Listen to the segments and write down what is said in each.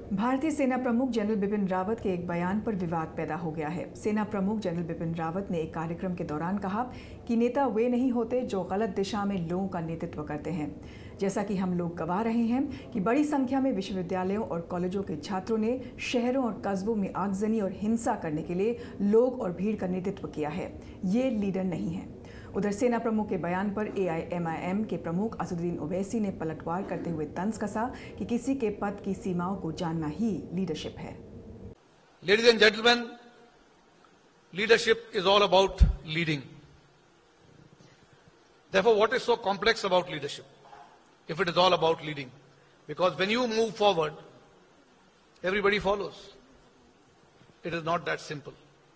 भारतीय सेना प्रमुख जनरल बिपिन रावत के एक बयान पर विवाद पैदा हो गया है। सेना प्रमुख जनरल बिपिन रावत ने एक कार्यक्रम के दौरान कहा कि नेता वे नहीं होते जो गलत दिशा में लोगों का नेतृत्व करते हैं। जैसा कि हम लोग गवा रहे हैं कि बड़ी संख्या में विश्वविद्यालयों और कॉलेजों के छात्रों ने शहरों और कस्बों में आगजनी और हिंसा करने के लिए लोग और भीड़ का नेतृत्व किया है। ये लीडर नहीं है। उधर सेना प्रमुख के बयान पर AIMIM के प्रमुख असदुद्दीन ओवैसी ने पलटवार करते हुए तंज कसा कि किसी के पद की सीमाओं को जानना ही लीडरशिप है। Ladies and gentlemen, leadership is all about leading. Therefore, what is so complex about leadership? If it is all about leading, because when you move forward, everybody follows. It is not that simple.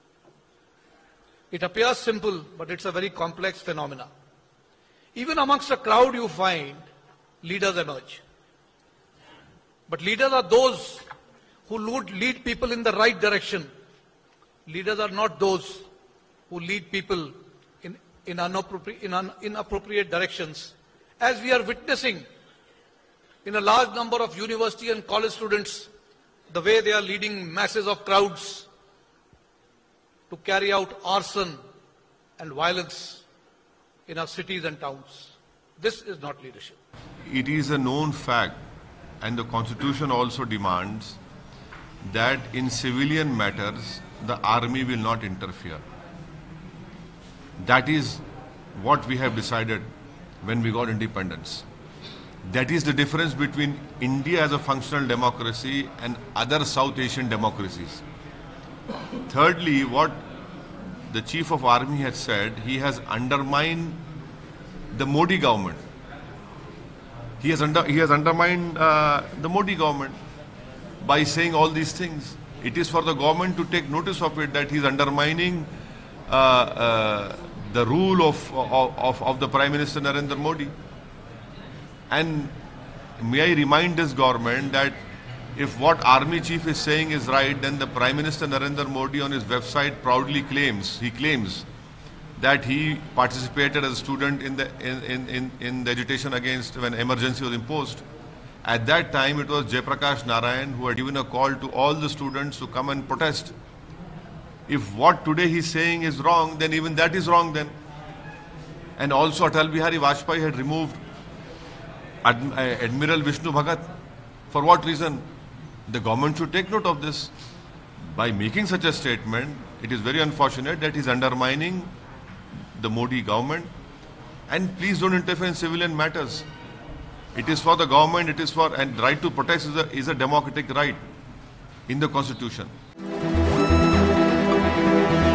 It appears simple, but it's a very complex phenomena. Even amongst a crowd you find leaders emerge. But leaders are those who lead people in the right direction. Leaders are not those who lead people in inappropriate directions. As we are witnessing in a large number of university and college students, the way they are leading masses of crowds to carry out arson and violence in our cities and towns. This is not leadership. It is a known fact, and the Constitution also demands that in civilian matters, the army will not interfere. That is what we have decided when we got independence. That is the difference between India as a functional democracy and other South Asian democracies. Thirdly, what the Chief of Army has said, he has undermined the Modi government. He has undermined the Modi government by saying all these things. It is for the government to take notice of it, that he is undermining the rule of the Prime Minister Narendra Modi. And may I remind this government that if what Army Chief is saying is right, then the Prime Minister Narendra Modi on his website proudly claims that he participated as a student in the agitation against when emergency was imposed. At that time, it was Jaiprakash Narayan who had given a call to all the students to come and protest. If what today he's saying is wrong, then even that is wrong then. And also Atal Bihari Vajpayee had removed Admiral Vishnu Bhagat. For what reason? The government should take note of this. By making such a statement, it is very unfortunate that he's undermining the Modi government. And please don't interfere in civilian matters. It is for the government, it is for, and right to protest is a democratic right in the Constitution.